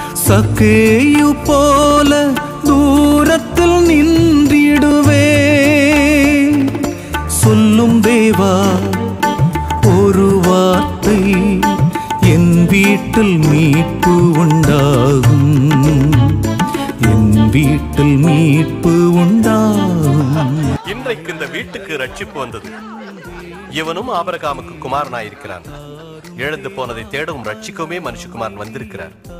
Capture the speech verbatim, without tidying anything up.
சக்கேயு போல தூரத்தில் நின்றிடுவே. சொல்லும் தேவா ஒரு வார்த்தை, என் வீட்டில் மீட்பு உண்டாகும், என் வீட்டில் மீட்பு உண்டாகும். இன்றைக்கு இந்த வீட்டுக்கு ரட்சிப்பு வந்தது. இவனும் ஆபிரகாமுக்கு குமாரனாயிருக்கிறான். எழுந்து போனதை தேடவும் ரட்சிக்கவுமே மனுஷகுமாரன் வந்திருக்கிறார்.